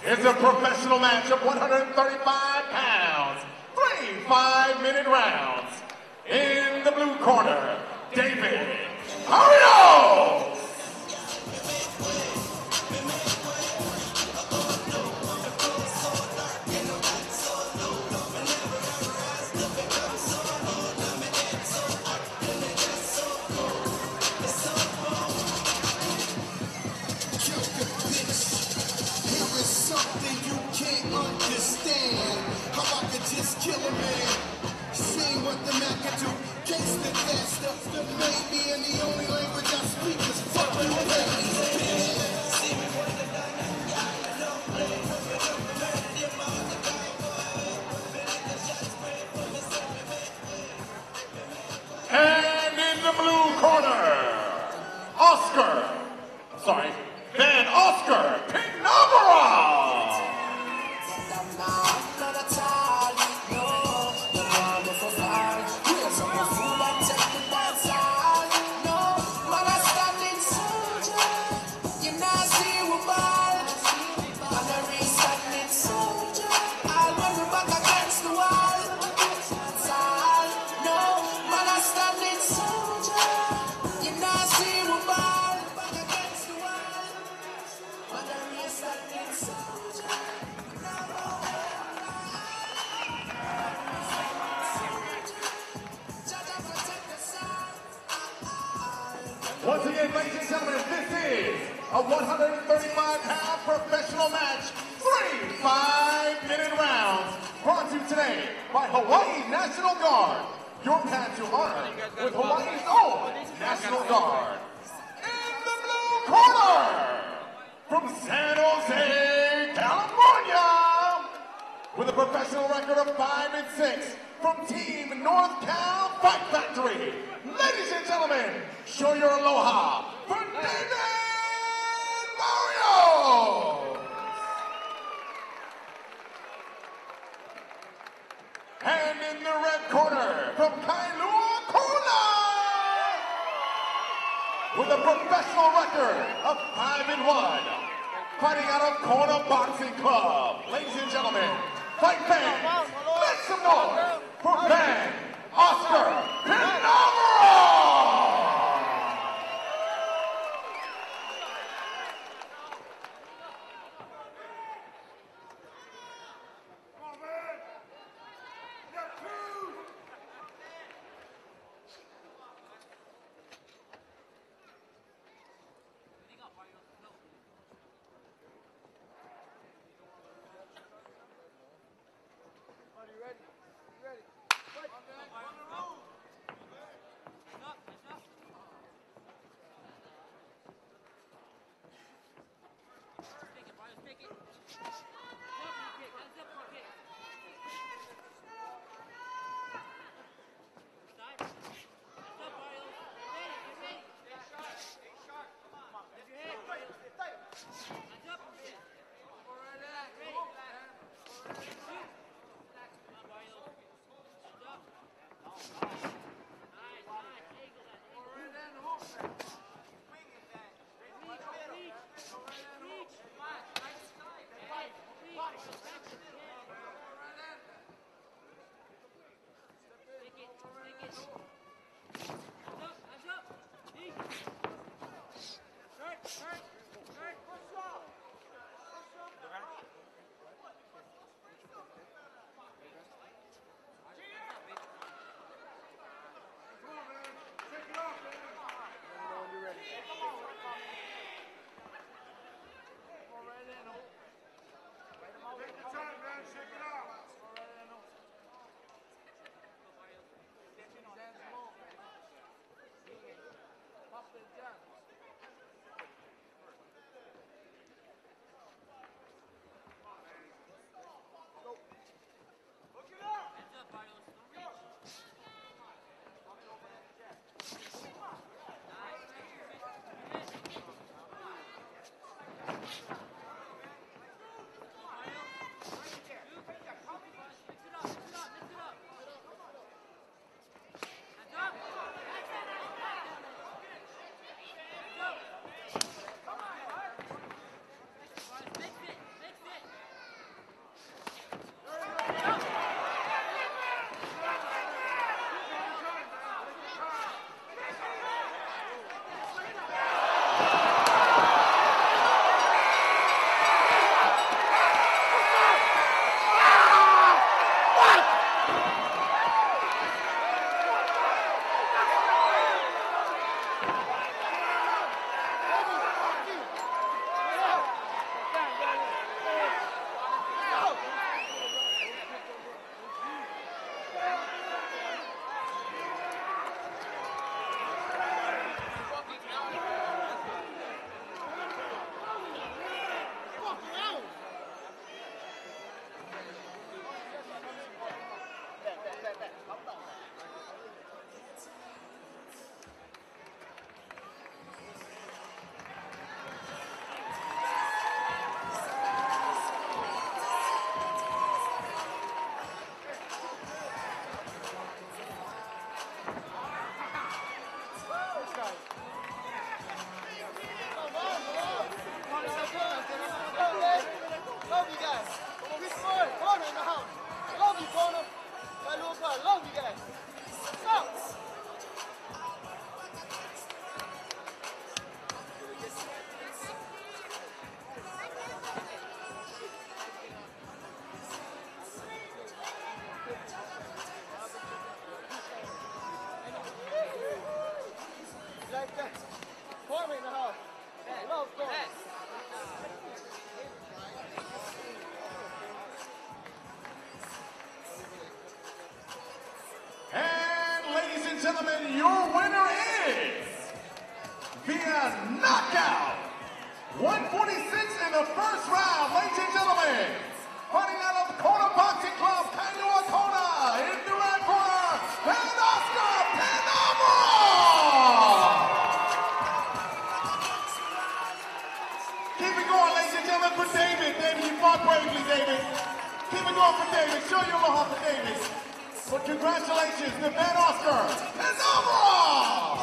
is a professional match of 135 pounds, 3 5-minute rounds. In the blue corner, David Mario! Kill a man, see what the man can do. Gangsta that stuff that made me, and the only language I speak is fucking And in the blue corner, Van Oscar Pinabara! Once again, ladies and gentlemen, this is a 135-pound professional match, 3 5-minute rounds, brought to you today by Hawaii National Guard. Your path to honor with Hawaii's own National Guard. In the blue corner, from San Jose, California, with a professional record of 5-6 from Team North Cal Fight Factory. Ladies and gentlemen, show your aloha for David Mario! And in the red corner, from Kailua Kona, with a professional record of 5-1, fighting out of Kona Boxing Club. Ladies and gentlemen, fight fans, make some noise for Van Oscar Pinabara! gentlemen, your winner is via knockout. 146 in the first round, ladies and gentlemen. Fighting out of Kona Boxing Club, Kainua Kona, in the red corner, and Oscar Penamara. Keep it going, ladies and gentlemen, for David. David, you fought bravely, David. Keep it going for David. Show your aloha for David. But congratulations, the man Oscar Penamara.